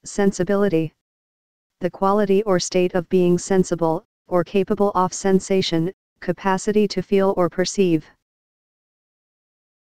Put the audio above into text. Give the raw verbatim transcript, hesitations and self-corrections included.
Sensibility. The quality or state of being sensible, or capable of sensation, capacity to feel or perceive.